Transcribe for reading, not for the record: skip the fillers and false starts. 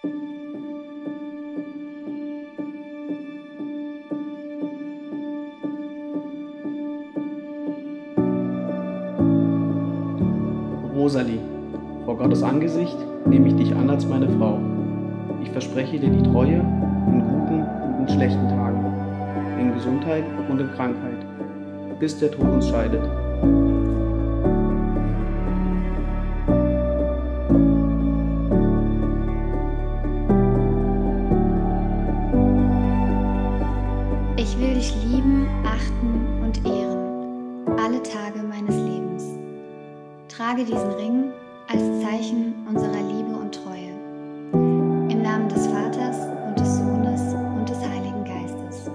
Rosalie, vor Gottes Angesicht nehme ich dich an als meine Frau. Ich verspreche dir die Treue in guten und in schlechten Tagen, in Gesundheit und in Krankheit, bis der Tod uns scheidet. Ich will dich lieben, achten und ehren, alle Tage meines Lebens. Trage diesen Ring als Zeichen unserer Liebe und Treue. Im Namen des Vaters und des Sohnes und des Heiligen Geistes.